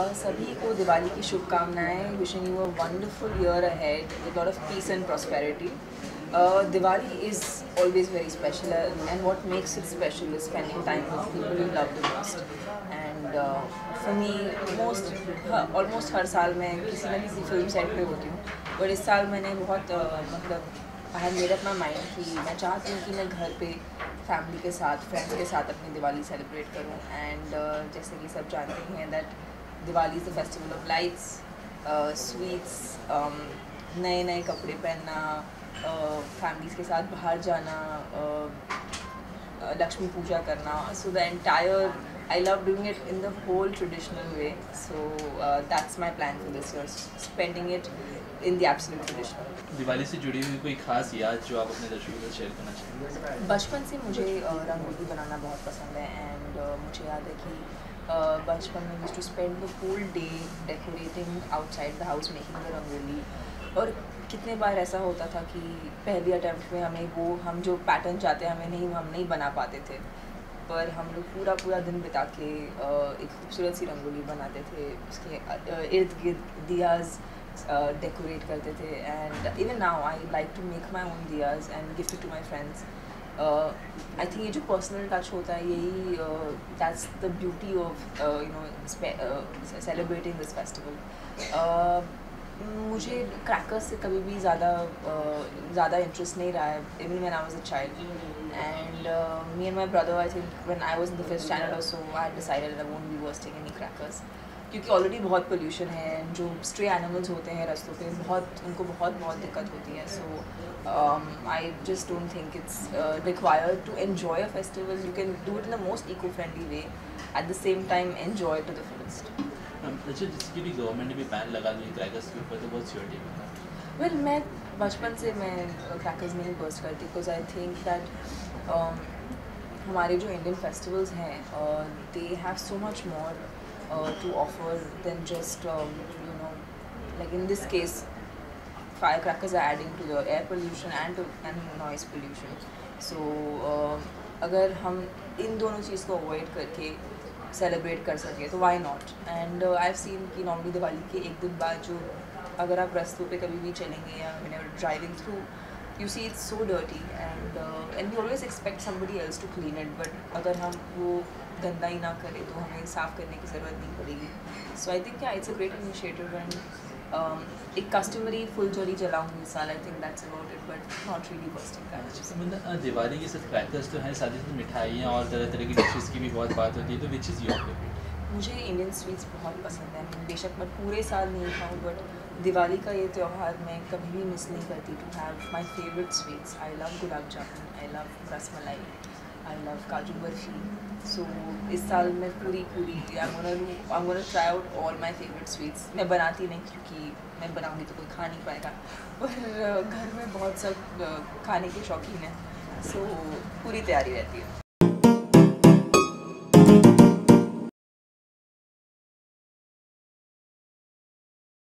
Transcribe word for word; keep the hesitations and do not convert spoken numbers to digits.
सभी को दिवाली की शुभकामनाएं। Wishing you a wonderful year ahead with lot of peace and prosperity. Diwali is always very special, uh, and what makes it special is spending time with people you love the most. And uh, for me, most almost हर साल मैं किसी ना किसी film set पे होती हूँ, और इस साल मैंने बहुत uh, मतलब I have made up my mind कि मैं चाहती हूँ कि मैं घर पे फैमिली के साथ, फ्रेंड्स के साथ अपनी दिवाली सेलिब्रेट करूँ. एंड uh, जैसे कि सब जानते हैं that Diwali is the festival of lights, sweets, नए नए कपड़े पहनना, फैमिलीज़ uh, के साथ बाहर जाना, लक्ष्मी uh, uh, पूजा करना. So the entire I love doing it in the whole traditional way. So uh, that's my plan for this year, spending it in the absolute traditional. Diwali से जुड़ी हुई कोई खास याद जो आप अपने दर्शकों के साथ शेयर करना चाहेंगे? बचपन से मुझे uh, रंगोली बनाना बहुत पसंद है. एंड uh, मुझे याद है कि uh, बचपन में used to spend the whole day decorating outside the house, making the rangoli. और कितने बार ऐसा होता था कि पहली अटैम्प्ट में हमें वो हम जो पैटर्न चाहते हैं हमें नहीं हम नहीं बना पाते थे, पर हम लोग पूरा पूरा दिन बिता के एक खूबसूरत सी रंगोली बनाते थे, उसके इर्द गिर्द दियाज़ डेकोरेट करते थे. And even now I like to make my own diyas and gift it to my friends. I think ये जो पर्सनल टच होता है यही that's the beauty of you know celebrating this festival. मुझे क्रैकर्स से कभी भी ज़्यादा ज़्यादा इंटरेस्ट नहीं रहा है, even when I was a child. And me and my brother, I think when I was in the fifth standard और सो, I decided I won't be bursting any crackers, क्योंकि ऑलरेडी बहुत पोल्यूशन है. जो stray animals होते हैं रास्तों पे, बहुत उनको बहुत बहुत दिक्कत होती है. So I just don't think it's required to enjoy a festival. You can do it in the most eco friendly way, at the same time enjoy to the fullest. अच्छा, जिसकी भी गवर्नमेंट ने भी बैन लगा दी crackers के ऊपर, तो बहुत श्योरिटी में वेल मैं बचपन से मैं क्रैकर्स नहीं बर्स्ट करती, बिकॉज आई थिंक दैट हमारे जो इंडियन फेस्टिवल्स हैं they have so much more to offer than just you know like in this case fire crackers are adding to the air pollution and and noise pollution. So अगर हम इन दोनों चीज़ को avoid करके celebrate कर सके तो why not. And I have seen कि normally Diwali के एक दिन बाद जो अगर आप रास्तों पे कभी भी चलेंगे या when you are driving through, you see it's so dirty and and we always expect somebody else to clean it, but अगर हम वो गंदा ही ना करें तो हमें साफ़ करने की ज़रूरत नहीं पड़ेगी. So I think it's a great initiative. And एक कस्टमरी फुलझड़ी जलाऊंगी इस साल, I think that's about it, but not really bursting crackers. मतलब दिवाली के सिर्फ क्रैकर्स तो हैं, साथ ही साथ मिठाइयाँ और तरह तरह की डिशेज़ की भी बहुत बात होती है, तो विच इज़ योर फेवरेट? मुझे इंडियन स्वीट्स बहुत पसंद है. बेशक मैं पूरे साल नहीं खाऊँ, बट दिवाली का ये त्यौहार मैं कभी भी मिस नहीं करती to have my favourite sweets. I love gulab jamun, I love rasmalai, I love kaju barfi. So इस साल मैं पूरी पूरी I am gonna try out all my favourite sweets. मैं बनाती नहीं क्योंकि मैं बनाऊँगी तो कोई खा नहीं पाएगा, पर घर में बहुत सब खाने के शौकीन हैं, सो पूरी तैयारी रहती है.